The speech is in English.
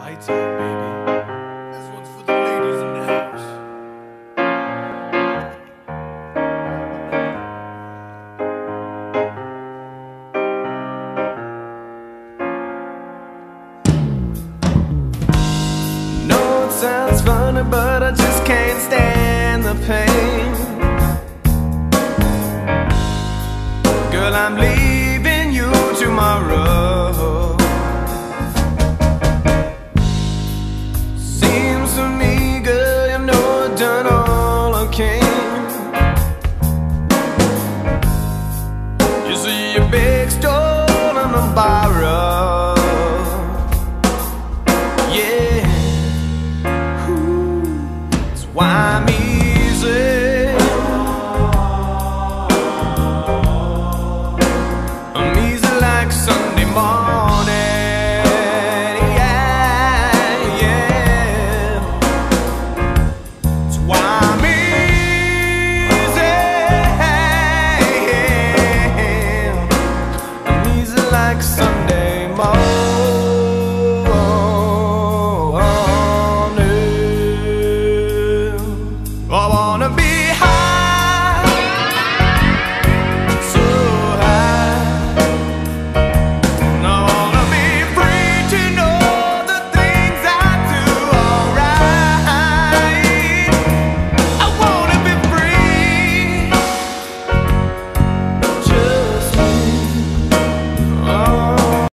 Lights out, baby. This one's for the ladies in the house. No, it sounds funny, but I just can't stand the pain. Girl, I'm leaving.